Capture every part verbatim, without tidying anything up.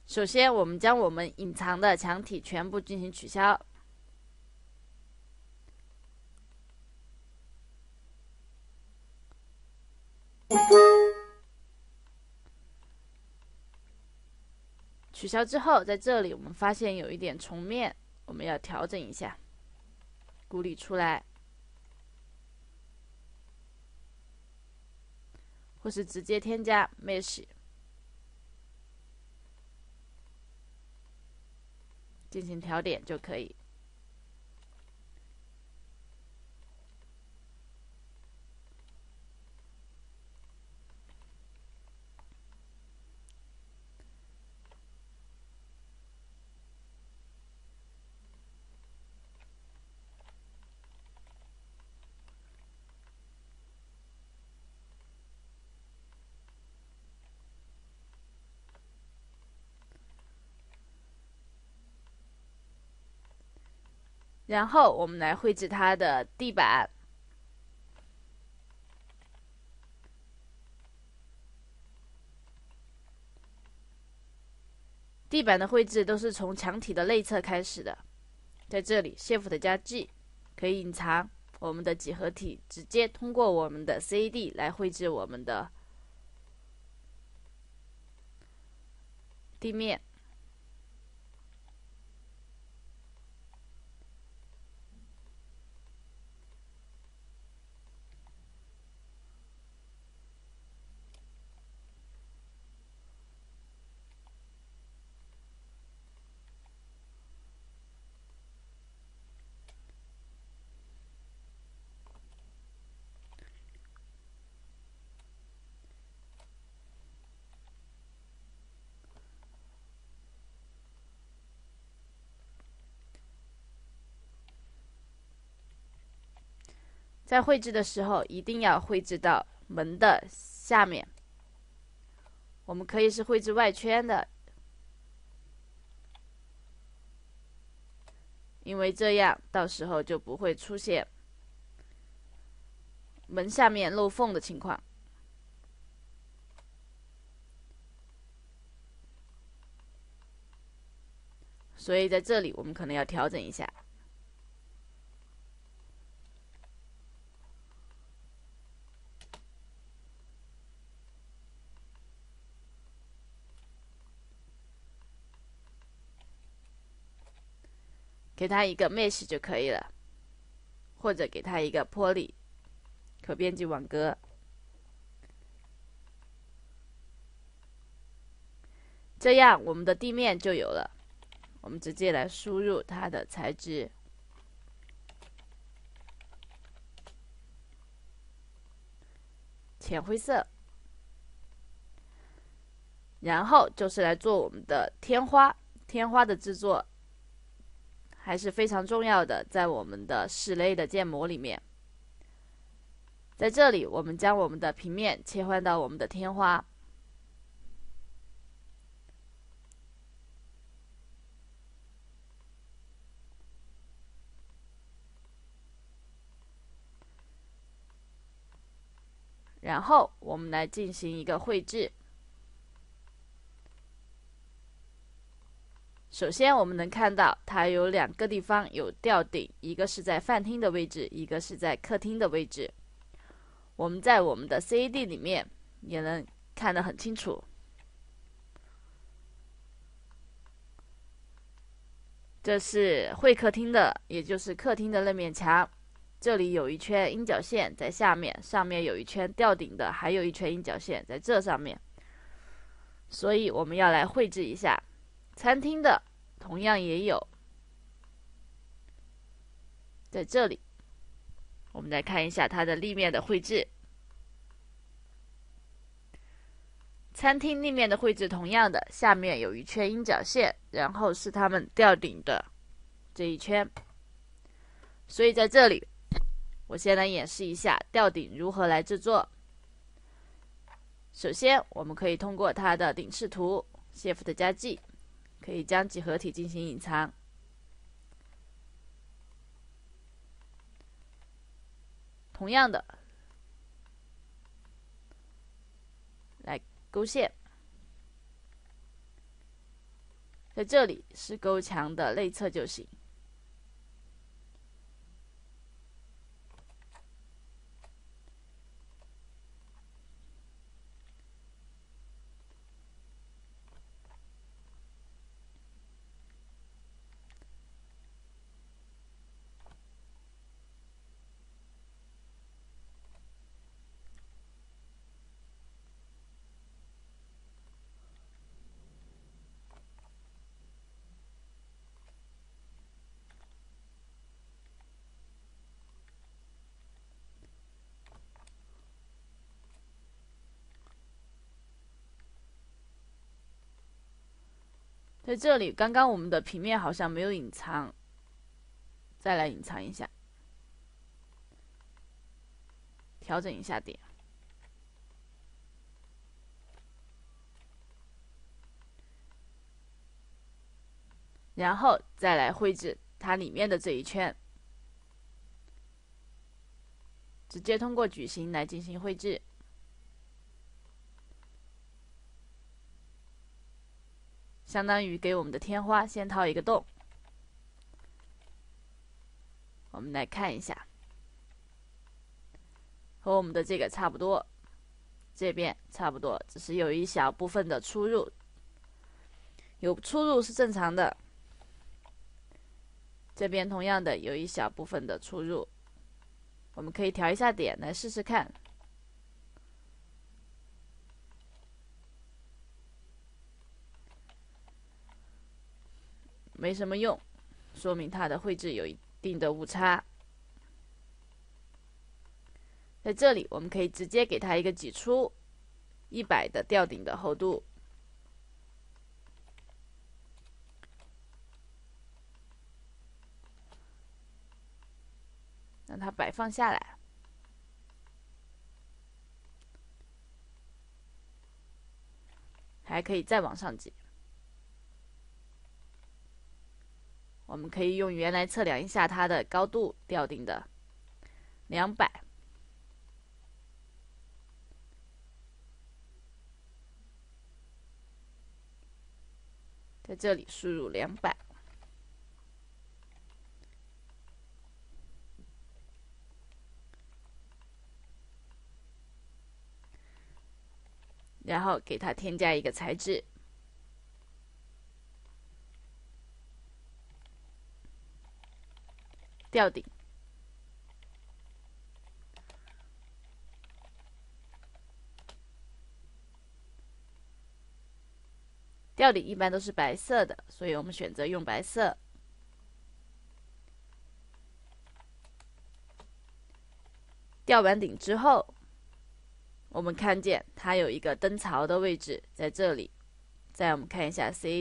首先，我们将我们隐藏的墙体全部进行取消。取消之后，在这里我们发现有一点重面，我们要调整一下，孤立出来，或是直接添加 Mesh 进行调点就可以。然后我们来绘制它的地板。地板的绘制都是从墙体的内侧开始的。在这里 Shift 加 G 可以隐藏我们的几何体，直接通过我们的 C A D 来绘制我们的地面。在绘制的时候，一定要绘制到门的下面。我们可以是绘制外圈的，因为这样到时候就不会出现门下面漏缝的情况。所以在这里我们可能要调整一下。给它一个 Mesh 就可以了，或者给它一个 Poly 可编辑网格。这样我们的地面就有了。我们直接来输入它的材质，浅灰色。然后就是来做我们的天花，天花的制作还是非常重要的，在我们的室内的建模里面。在这里，我们将我们的平面切换到我们的天花，然后我们来进行一个绘制。首先我们能看到它有两个地方有吊顶，一个是在饭厅的位置，一个是在客厅的位置。我们在我们的 C A D 里面也能看得很清楚。这是会客厅的，也就是客厅的那面墙，这里有一圈阴角线在下面，上面有一圈吊顶的，还有一圈阴角线在这上面。所以我们要来绘制一下。餐厅的同样也有，在这里，我们来看一下它的立面的绘制。餐厅立面的绘制同样的，下面有一圈阴角线，然后是它们吊顶的这一圈。所以在这里，我先来演示一下吊顶如何来制作。首先，我们可以通过它的顶视图 Shift 加 G。可以将几何体进行隐藏。同样的，来勾线， 在这里是勾墙的内侧就行。在这里，刚刚我们的平面好像没有隐藏，再来隐藏一下，调整一下点，然后再来绘制它里面的这一圈，直接通过矩形来进行绘制。相当于给我们的天花先掏一个洞。我们来看一下，和我们的这个差不多，这边差不多，只是有一小部分的出入，有出入是正常的。这边同样的有一小部分的出入，我们可以调一下点来试试看。没什么用，说明它的绘制有一定的误差。在这里，我们可以直接给它一个挤出一百的吊顶的厚度，让它摆放下来。还可以再往上挤。我们可以用圆来测量一下它的高度，吊顶的两百。在这里输入两百，然后给它添加一个材质，吊顶。吊顶一般都是白色的，所以我们选择用白色。吊完顶之后，我们看见它有一个灯槽的位置在这里。再我们看一下 C A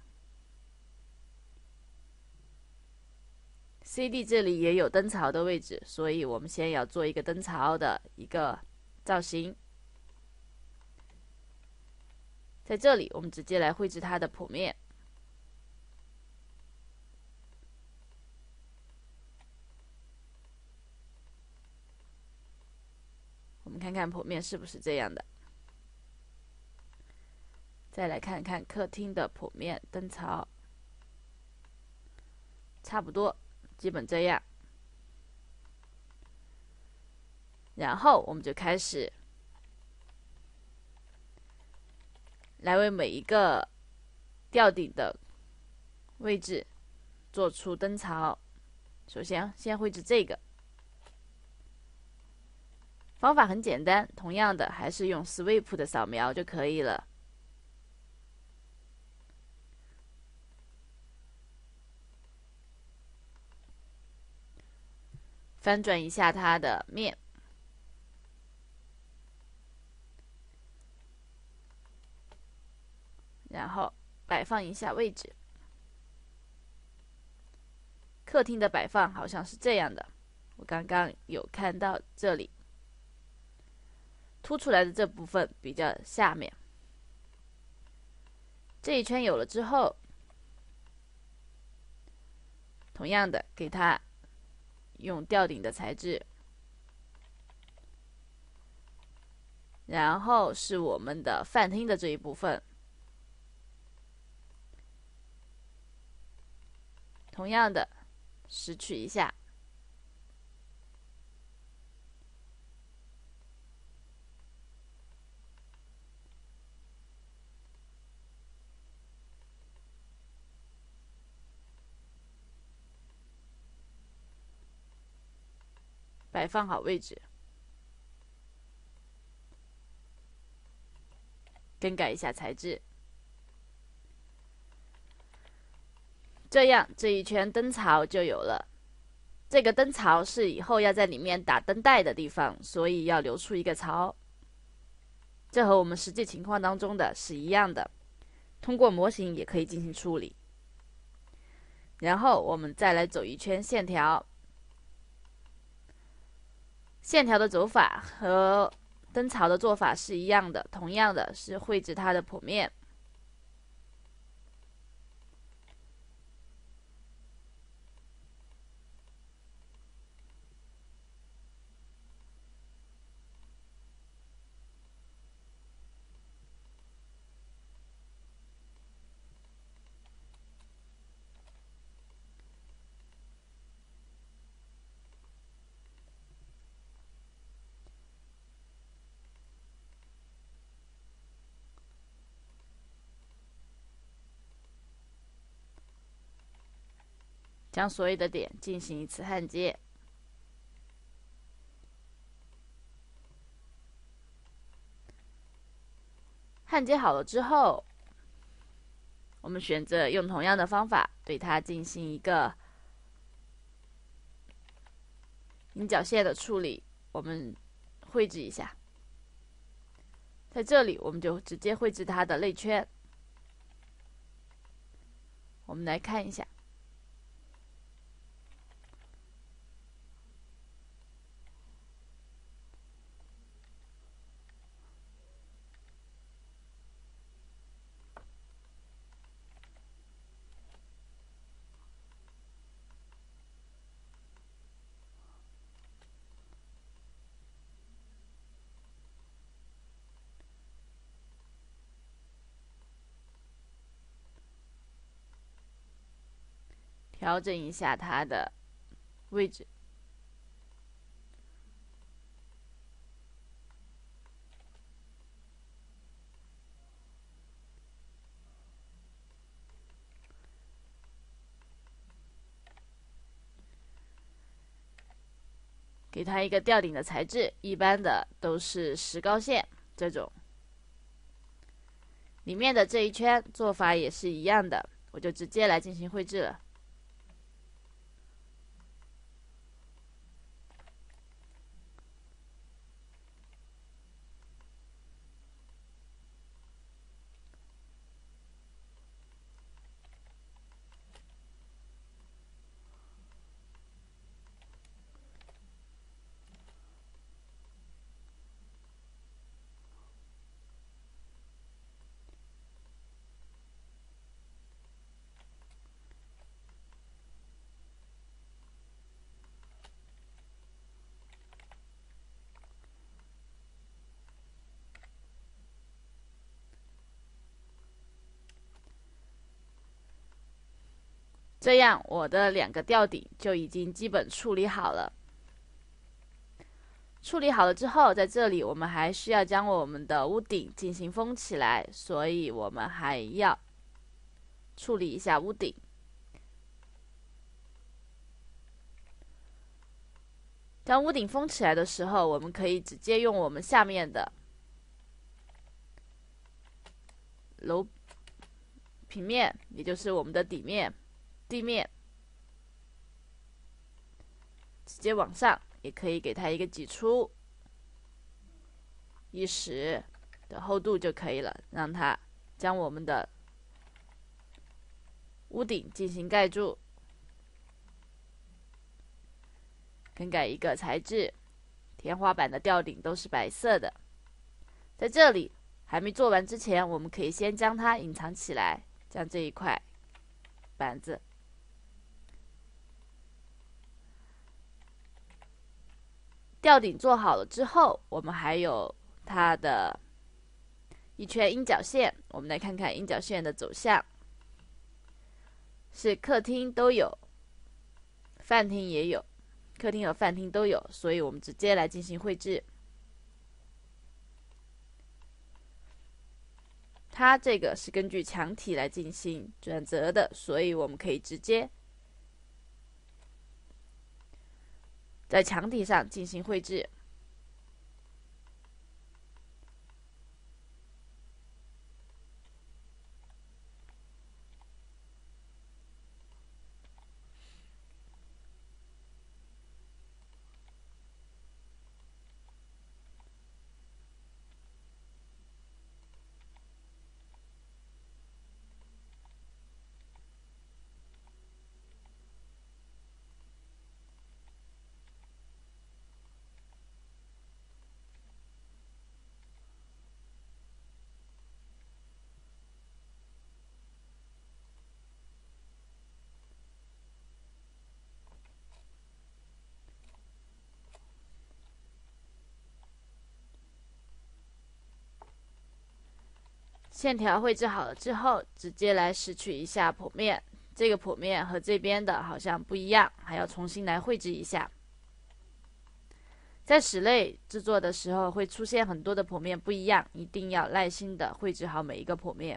D，C A D 这里也有灯槽的位置，所以我们先要做一个灯槽的一个造型。在这里，我们直接来绘制它的谱面。我们看看谱面是不是这样的。再来看看客厅的谱面，灯槽差不多，基本这样。然后我们就开始来为每一个吊顶的位置做出灯槽。首先，先绘制这个，方法很简单，同样的还是用 Sweep 的扫描就可以了。翻转一下它的面，然后摆放一下位置。客厅的摆放好像是这样的，我刚刚有看到这里凸出来的这部分比较下面。这一圈有了之后，同样的给它用吊顶的材质，然后是我们的饭厅的这一部分。 同样的拾取一下。摆放好位置，更改一下材质，这样这一圈灯槽就有了。这个灯槽是以后要在里面打灯带的地方，所以要留出一个槽。这和我们实际情况当中的是一样的，通过模型也可以进行处理。然后我们再来走一圈线条，线条的走法和灯槽的做法是一样的，同样的是绘制它的剖面。将所有的点进行一次焊接。焊接好了之后，我们选择用同样的方法对它进行一个引角线的处理。我们绘制一下，在这里我们就直接绘制它的内圈。我们来看一下，调整一下它的位置。给它一个吊顶的材质，一般的都是石膏线这种。里面的这一圈做法也是一样的，我就直接来进行绘制了。这样我的两个吊顶就已经基本处理好了。处理好了之后，在这里我们还需要将我们的屋顶进行封起来，所以我们还要处理一下屋顶。将屋顶封起来的时候，我们可以直接用我们下面的楼平面，也就是我们的底面、地面，直接往上，也可以给它一个挤出一十的厚度就可以了，让它将我们的屋顶进行盖住。更改一个材质，天花板的吊顶都是白色的。在这里还没做完之前，我们可以先将它隐藏起来，将这一块板子吊顶做好了之后，我们还有它的一圈鹰角线，我们来看看鹰角线的走向。 是客厅都有，饭厅也有，客厅和饭厅都有，所以我们直接来进行绘制。它这个是根据墙体来进行转折的，所以我们可以直接在墙体上进行绘制。线条绘制好了之后，直接来拾取一下剖面。这个剖面和这边的好像不一样，还要重新来绘制一下。在室内制作的时候会出现很多的剖面不一样，一定要耐心的绘制好每一个剖面。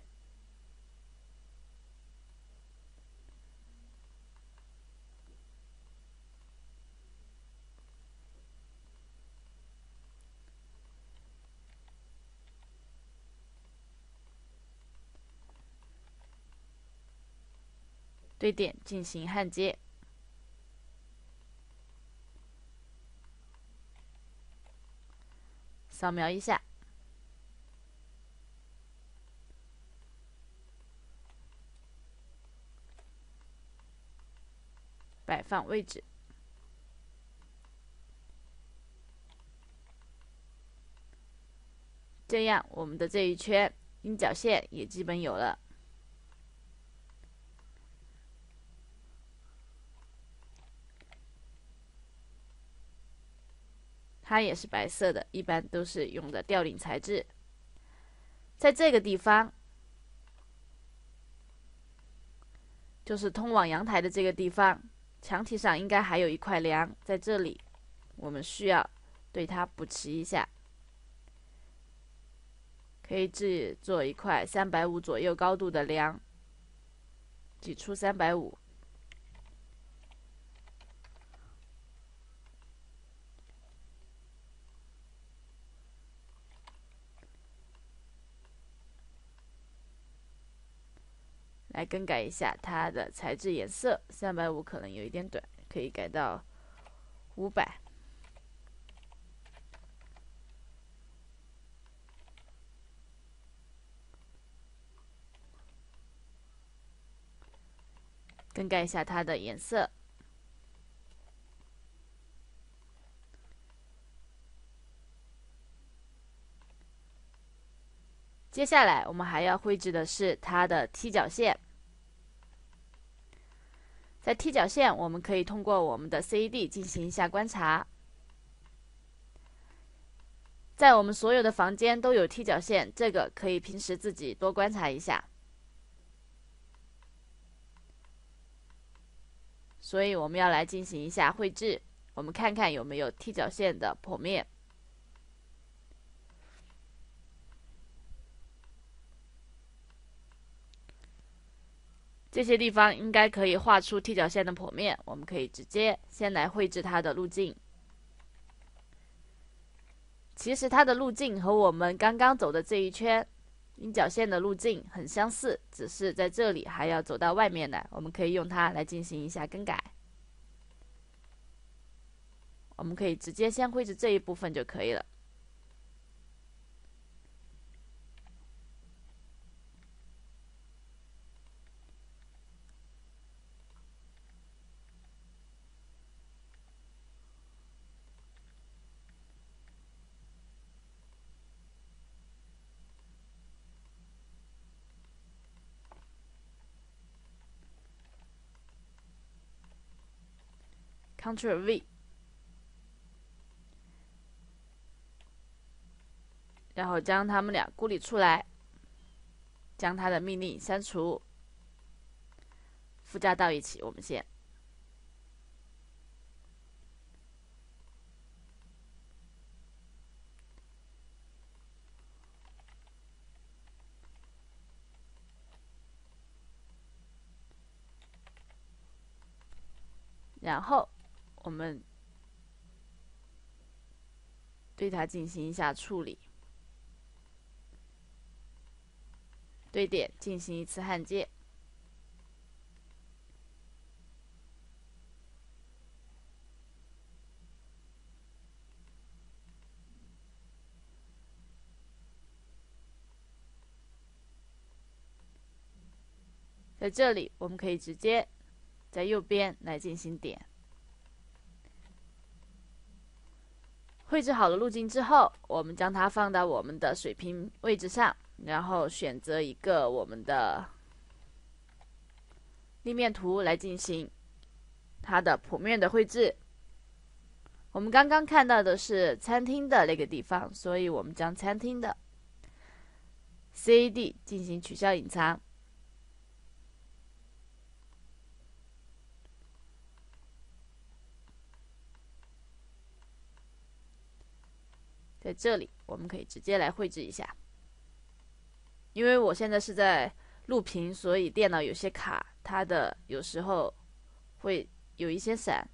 对点进行焊接，扫描一下，摆放位置。这样我们的这一圈阴角线也基本有了。它也是白色的，一般都是用的吊顶材质。在这个地方，就是通往阳台的这个地方，墙体上应该还有一块梁，在这里我们需要对它补齐一下，可以制作一块三百五左右高度的梁，挤出三百五。来更改一下它的材质颜色，三百五可能有一点短，可以改到五百。更改一下它的颜色。接下来我们还要绘制的是它的踢脚线。在踢脚线，我们可以通过我们的 C A D 进行一下观察。在我们所有的房间都有踢脚线，这个可以平时自己多观察一下。所以我们要来进行一下绘制，我们看看有没有踢脚线的剖面。这些地方应该可以画出踢脚线的剖面，我们可以直接先来绘制它的路径。其实它的路径和我们刚刚走的这一圈阴角线的路径很相似，只是在这里还要走到外面来，我们可以用它来进行一下更改。我们可以直接先绘制这一部分就可以了。Ctrl V， 然后将它们俩孤立出来，将它的命令删除。 附加到一起，我们先。然后我们对它进行一下处理，对点进行一次焊接。在这里，我们可以直接在右边来进行点。绘制好了路径之后，我们将它放到我们的水平位置上，然后选择一个我们的立面图来进行它的剖面的绘制。我们刚刚看到的是餐厅的那个地方，所以我们将餐厅的 C A D 进行取消隐藏。在这里，我们可以直接来绘制一下。因为我现在是在录屏，所以电脑有些卡，它的有时候会有一些闪。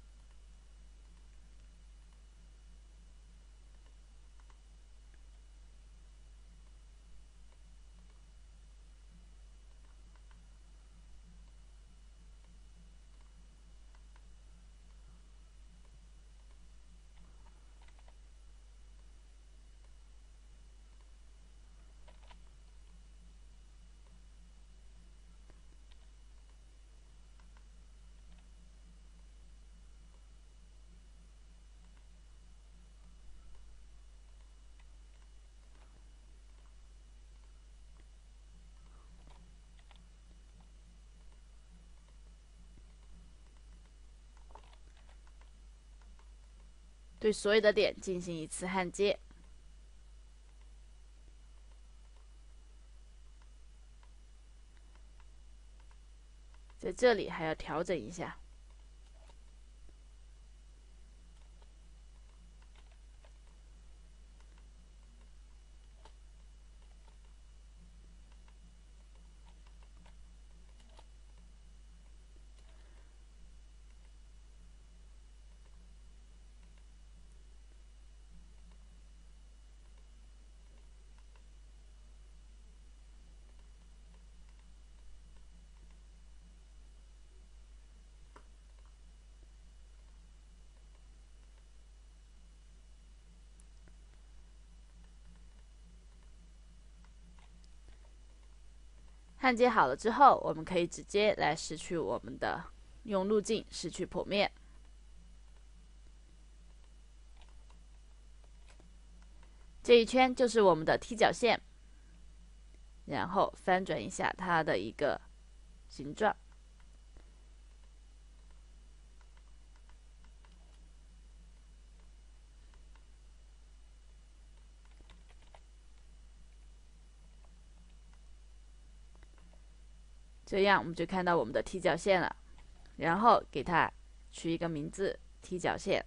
对所有的点进行一次焊接。在这里还要调整一下。焊接好了之后，我们可以直接来拾取我们的用路径拾取剖面。这一圈就是我们的踢脚线，然后翻转一下它的一个形状。这样我们就看到我们的踢脚线了，然后给它取一个名字，踢脚线。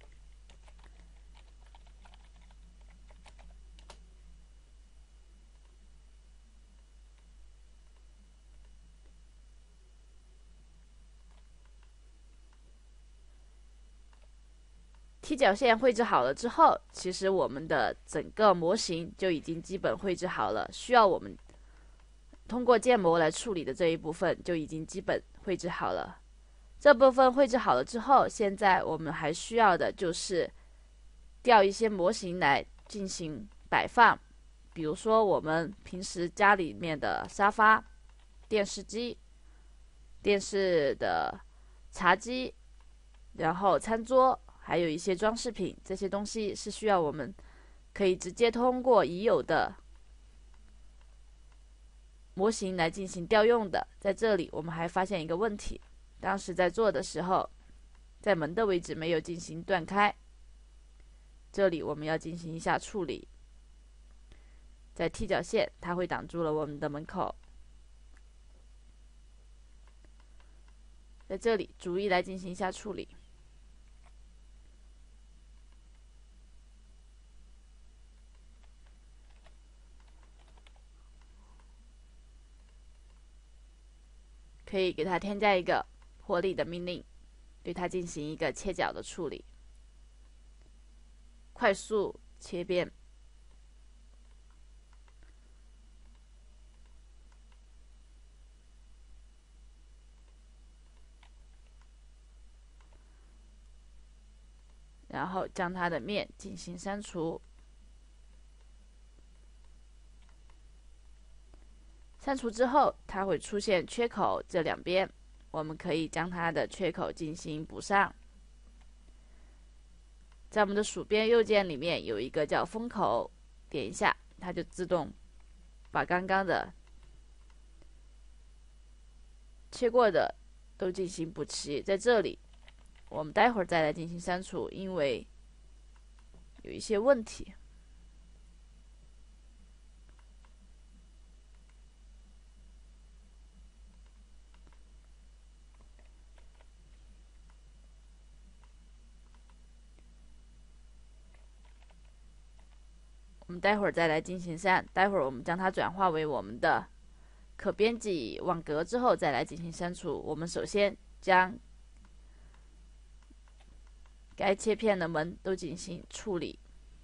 踢脚线绘制好了之后，其实我们的整个模型就已经基本绘制好了，需要我们通过建模来处理的这一部分就已经基本绘制好了。这部分绘制好了之后，现在我们还需要的就是调一些模型来进行摆放，比如说我们平时家里面的沙发、电视机、电视的茶几，然后餐桌，还有一些装饰品，这些东西是需要我们可以直接通过已有的模型来进行调用的。在这里我们还发现一个问题，当时在做的时候，在门的位置没有进行断开，这里我们要进行一下处理。在踢脚线它会挡住了我们的门口， 在这里逐一来进行一下处理。可以给它添加一个破例的命令，对它进行一个切角的处理，快速切边。然后将它的面进行删除，删除之后它会出现缺口，这两边我们可以将它的缺口进行补上。在我们的鼠标右键里面有一个叫封口，点一下它就自动把刚刚的切过的都进行补齐。在这里我们待会儿再来进行删除，因为有一些问题。我们待会儿再来进行删，待会儿我们将它转化为我们的可编辑网格之后再来进行删除。我们首先将该切片的门都进行处理。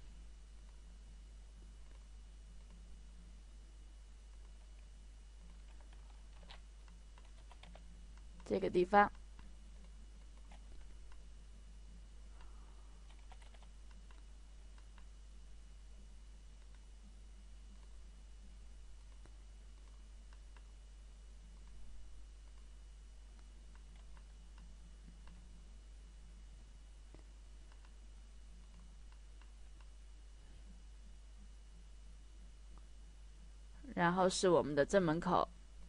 这个地方然后是我们的正门口，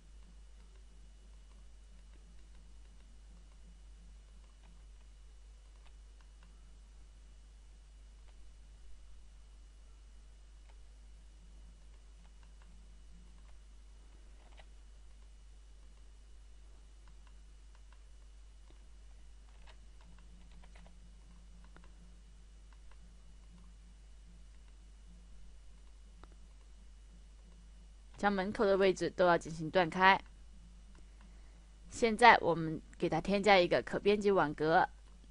将门口的位置都要进行断开。现在我们给它添加一个可编辑网格，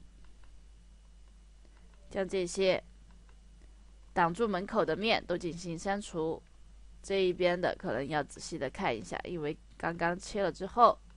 将这些挡住门口的面都进行删除。这一边的可能要仔细的看一下，因为刚刚切了之后